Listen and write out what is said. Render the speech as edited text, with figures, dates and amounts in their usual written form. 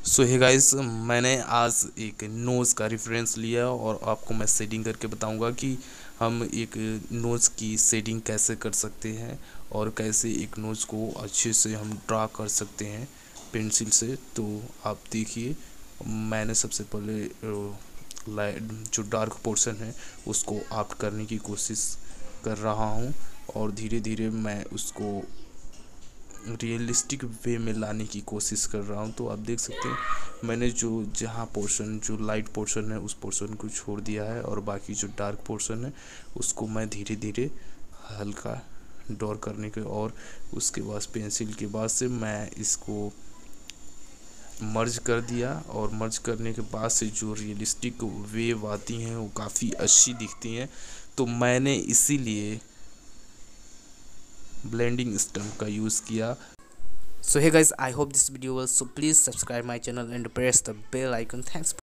सो hey guys, मैंने आज एक नोज़ का रेफरेंस लिया और आपको मैं शेडिंग करके बताऊंगा कि हम एक नोज़ की शेडिंग कैसे कर सकते हैं और कैसे एक नोज़ को अच्छे से हम ड्रा कर सकते हैं पेंसिल से। तो आप देखिए, मैंने सबसे पहले लाइट जो डार्क पोर्शन है उसको आउट करने की कोशिश कर रहा हूँ और धीरे धीरे मैं उसको रियलिस्टिक वे में लाने की कोशिश कर रहा हूँ। तो आप देख सकते हैं मैंने जो जहाँ पोर्शन जो लाइट पोर्शन है उस पोर्शन को छोड़ दिया है और बाकी जो डार्क पोर्शन है उसको मैं धीरे धीरे हल्का डॉर करने के और उसके बाद पेंसिल के बाद से मैं इसको मर्ज कर दिया और मर्ज करने के बाद से जो रियलिस्टिक वेव आती हैं वो काफ़ी अच्छी दिखती हैं। तो मैंने इसीलिए ब्लेंडिंग स्टम्प का यूज़ किया। So hey guys, I hope this video will, so please subscribe my channel and press the bell icon. Thanks.